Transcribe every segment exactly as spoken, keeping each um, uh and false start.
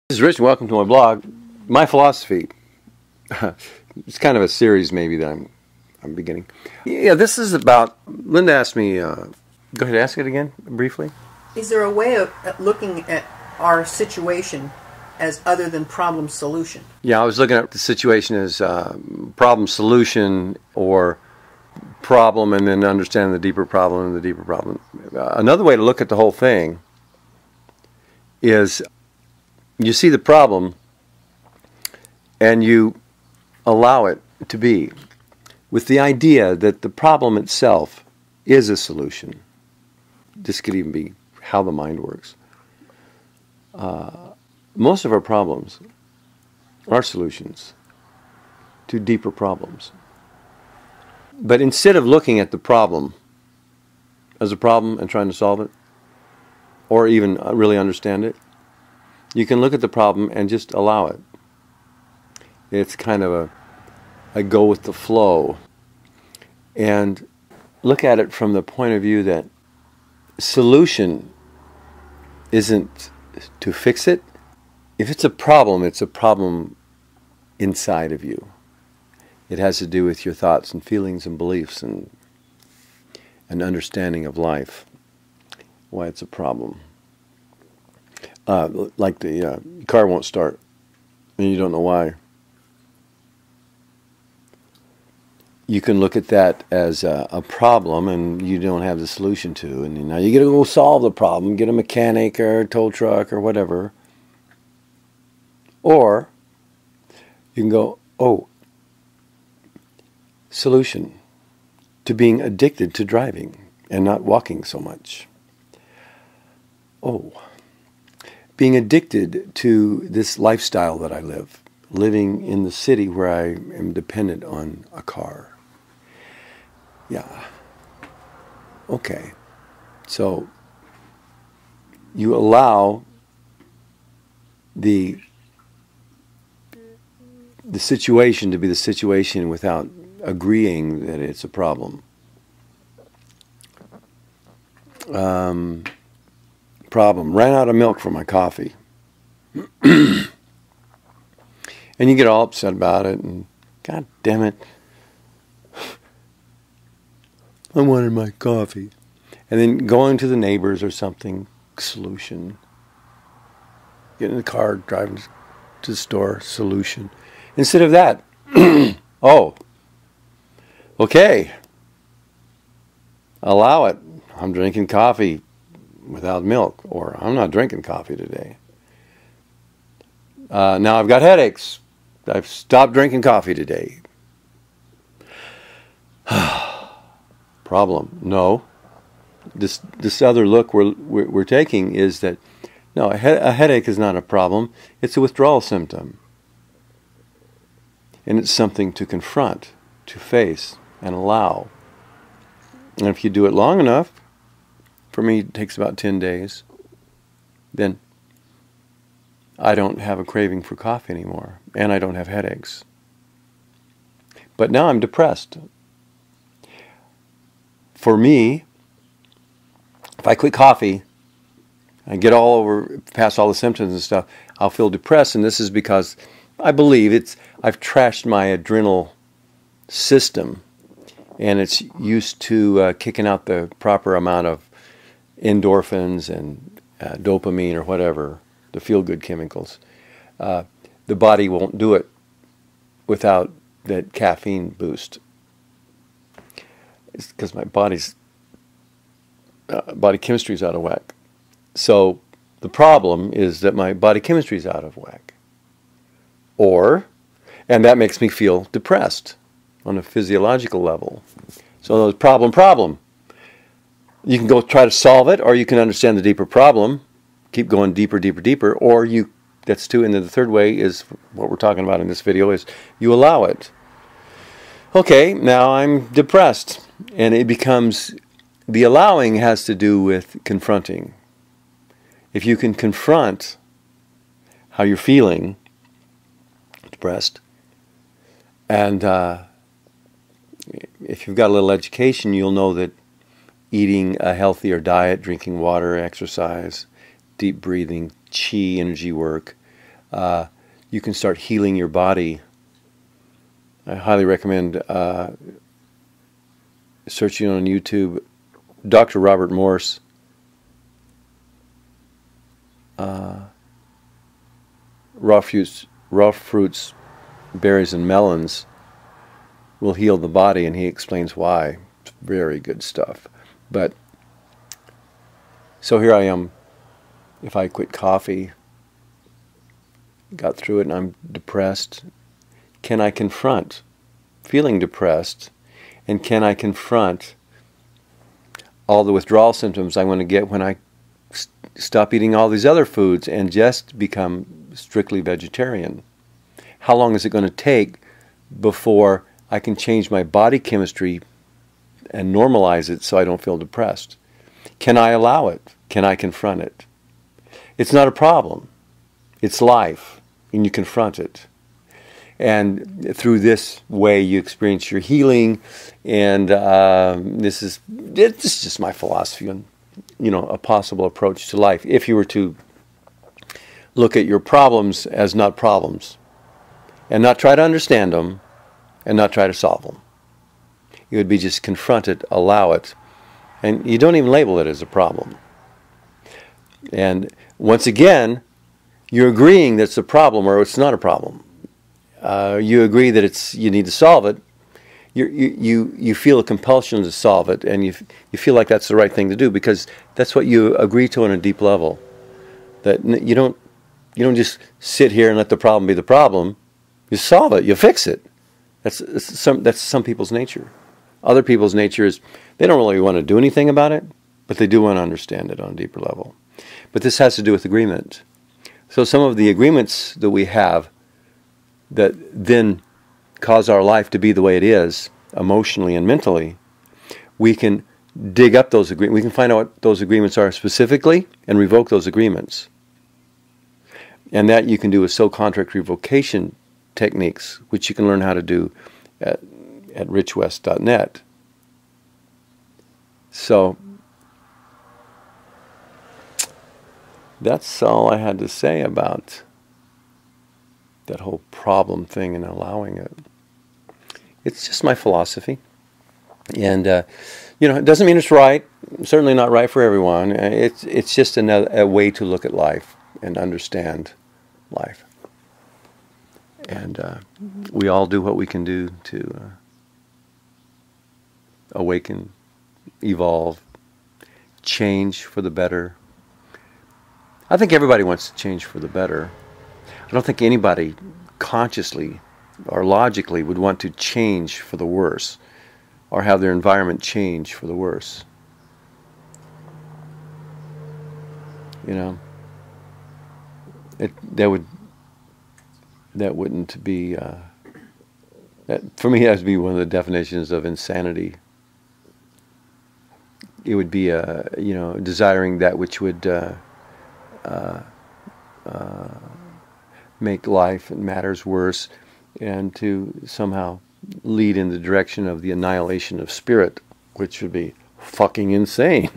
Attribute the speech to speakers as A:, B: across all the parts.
A: This is Rich, and welcome to my blog. My philosophy. It's kind of a series, maybe, that I'm I'm beginning. Yeah, this is about. Linda asked me. Uh, go ahead, ask it again briefly.
B: Is there a way of looking at our situation as other than problem solution?
A: Yeah, I was looking at the situation as uh, problem solution or problem, and then understanding the deeper problem and the deeper problem. Uh, another way to look at the whole thing is. You see the problem and you allow it to be with the idea that the problem itself is a solution. This could even be how the mind works. Uh, most of our problems are solutions to deeper problems. But instead of looking at the problem as a problem and trying to solve it, or even really understand it, you can look at the problem and just allow it. It's kind of a, a go with the flow. And look at it from the point of view that solution isn't to fix it. If it's a problem, it's a problem inside of you. It has to do with your thoughts and feelings and beliefs and an understanding of life, why it's a problem. Uh, like the uh, car won't start, and you don't know why. You can look at that as a, a problem, and you don't have the solution to. And now you got to go solve the problem, get a mechanic or a tow truck or whatever. Or you can go, oh, solution to being addicted to driving and not walking so much. Oh. Being addicted to this lifestyle that I live, living in the city where I am dependent on a car. Yeah. Okay. So you allow the the situation to be the situation without agreeing that it's a problem. Um... Problem. Ran out of milk for my coffee. And you get all upset about it and God damn it. I wanted my coffee. And then going to the neighbors or something, solution. Get in the car, driving to the store, solution. Instead of that, oh, okay. Allow it. I'm drinking coffee without milk, or I'm not drinking coffee today. Uh, now I've got headaches. I've stopped drinking coffee today. Problem. No. This this other look we're, we're, we're taking is that, no, a, he a headache is not a problem. It's a withdrawal symptom. And it's something to confront, to face, and allow. And if you do it long enough, for me, it takes about ten days. Then I don't have a craving for coffee anymore, and I don't have headaches. But now I'm depressed. For me, if I quit coffee, I get all over, past all the symptoms and stuff, I'll feel depressed, and this is because I believe it's I've trashed my adrenal system, and it's used to uh, kicking out the proper amount of endorphins and uh, dopamine or whatever, the feel-good chemicals. Uh, the body won't do it without that caffeine boost. It's because my body's uh, body chemistry is out of whack. So the problem is that my body chemistry is out of whack. Or, and that makes me feel depressed on a physiological level. So there's problem, problem. You can go try to solve it, or you can understand the deeper problem, keep going deeper, deeper, deeper, or you, that's two, and then the third way is what we're talking about in this video, is you allow it. Okay, now I'm depressed, and it becomes, the allowing has to do with confronting. If you can confront how you're feeling, depressed, and uh, if you've got a little education, you'll know that eating a healthier diet, drinking water, exercise, deep breathing, chi, energy work, uh, you can start healing your body. I highly recommend uh, searching on YouTube Doctor Robert Morse. Uh, raw fruits, raw fruits, berries, and melons will heal the body, and he explains why. It's very good stuff. But so here I am. If I quit coffee, got through it, and I'm depressed, can I confront feeling depressed, and can I confront all the withdrawal symptoms I'm going to get when I st- stop eating all these other foods and just become strictly vegetarian? How long is it going to take before I can change my body chemistry and normalize it so I don't feel depressed? Can I allow it? Can I confront it? It's not a problem. It's life, and you confront it. And through this way, you experience your healing. And uh, this is this is just my philosophy on, you know, a possible approach to life. If you were to look at your problems as not problems, and not try to understand them, and not try to solve them, it would be just confront it, allow it, and you don't even label it as a problem. And once again, you're agreeing that it's a problem or it's not a problem. Uh, you agree that it's you need to solve it. You you you you feel a compulsion to solve it, and you you feel like that's the right thing to do because that's what you agree to on a deep level. That you don't you don't just sit here and let the problem be the problem. You solve it. You fix it. That's, that's some that's some people's nature. Other people's nature is they don't really want to do anything about it, but they do want to understand it on a deeper level. But this has to do with agreement. So some of the agreements that we have that then cause our life to be the way it is, emotionally and mentally, we can dig up those agreements. We can find out what those agreements are specifically and revoke those agreements. And that you can do with soul contract revocation techniques, which you can learn how to do at, at rich west dot net. So that's all I had to say about that whole problem thing and allowing it. It's just my philosophy. And, uh, you know, it doesn't mean it's right. Certainly not right for everyone. It's, it's just another, a way to look at life and understand life. And uh, we all do what we can do to uh, awaken, evolve, change for the better. I think everybody wants to change for the better. I don't think anybody consciously or logically would want to change for the worse or have their environment change for the worse. You know, it that would that wouldn't be uh, that for me. That would be one of the definitions of insanity. It would be uh, you know desiring that which would uh, uh, uh, make life and matters worse, and to somehow lead in the direction of the annihilation of spirit, which would be fucking insane.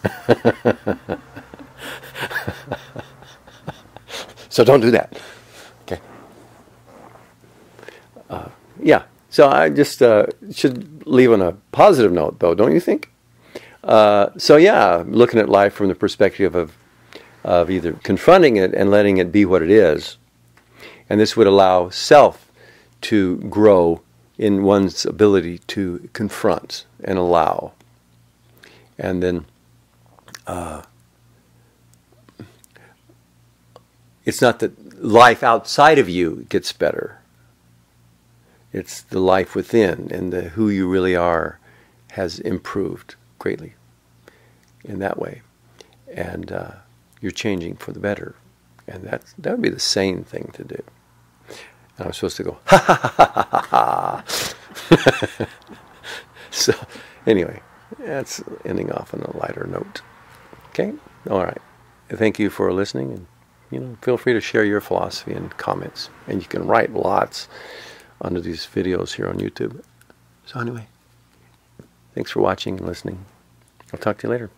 A: So don't do that. Okay. Uh, yeah. So I just uh, should leave on a positive note, though, don't you think? Uh, so yeah, looking at life from the perspective of of either confronting it and letting it be what it is, and this would allow self to grow in one's ability to confront and allow, and then uh, it's not that life outside of you gets better. It's the life within, and the who you really are has improved greatly in that way, and uh, you're changing for the better, and that that would be the sane thing to do. And I'm supposed to go ha ha ha ha ha ha. So anyway, that's ending off on a lighter note. Okay, all right. Thank you for listening, and you know, feel free to share your philosophy in comments, and you can write lots under these videos here on YouTube. So anyway, thanks for watching and listening. I'll talk to you later.